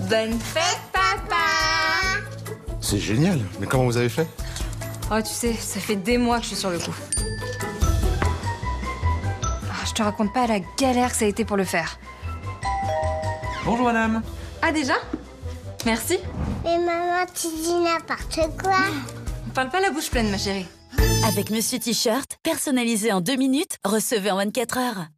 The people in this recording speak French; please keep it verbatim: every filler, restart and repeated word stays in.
Bonne fête, papa! C'est génial. Mais comment vous avez fait? Oh, tu sais, ça fait des mois que je suis sur le coup. Ah, je te raconte pas la galère que ça a été pour le faire. Bonjour madame. Ah, déjà? Merci. Mais maman, tu dis n'importe quoi. On parle pas la bouche pleine, ma chérie. Avec Monsieur T-shirt, personnalisé en deux minutes, recevez en vingt-quatre heures.